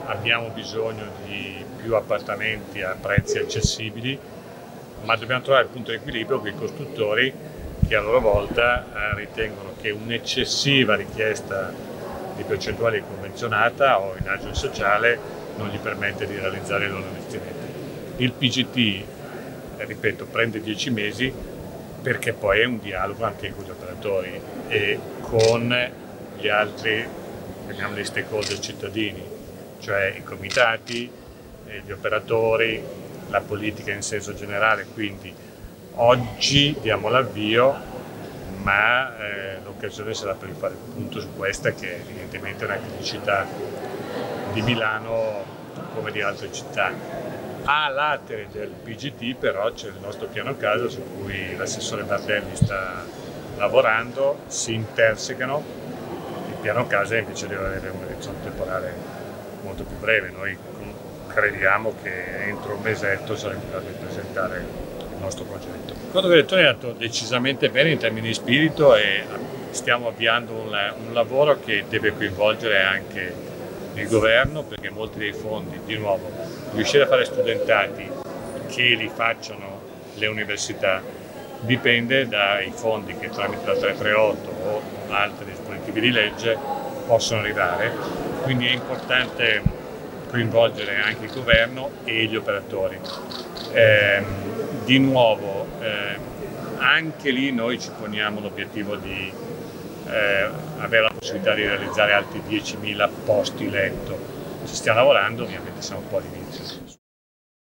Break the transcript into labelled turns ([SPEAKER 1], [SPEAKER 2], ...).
[SPEAKER 1] abbiamo bisogno di più appartamenti a prezzi accessibili, ma dobbiamo trovare il punto di equilibrio con i costruttori che a loro volta ritengono che un'eccessiva richiesta di percentuale convenzionata o in agio sociale non gli permette di realizzare i loro investimenti. Il PGT, ripeto, prende 10 mesi perché poi è un dialogo anche con gli operatori e con gli altri, chiamiamoli stakeholder cittadini, cioè i comitati, gli operatori, la politica in senso generale. Quindi oggi diamo l'avvio, ma l'occasione sarà per rifare il punto su questa, che evidentemente è una criticità di Milano come di altre città. A latere del PGT però c'è il nostro piano casa su cui l'assessore Bardelli sta lavorando, si intersecano. Il piano casa invece deve avere un orizzonte temporale molto più breve. Noi crediamo che entro un mesetto saremo in grado di presentare il nostro progetto. Il conto direttore è andato decisamente bene in termini di spirito e stiamo avviando un lavoro che deve coinvolgere anche il governo, perché molti dei fondi, di nuovo, riuscire a fare studentati che li facciano le università dipende dai fondi che tramite la 338 o altri dispositivi di legge possono arrivare, quindi è importante coinvolgere anche il governo e gli operatori. Di nuovo, anche lì noi ci poniamo l'obiettivo di avere la possibilità di realizzare altri 10.000 posti letto. Ci stiamo lavorando, ovviamente siamo un po' all'inizio.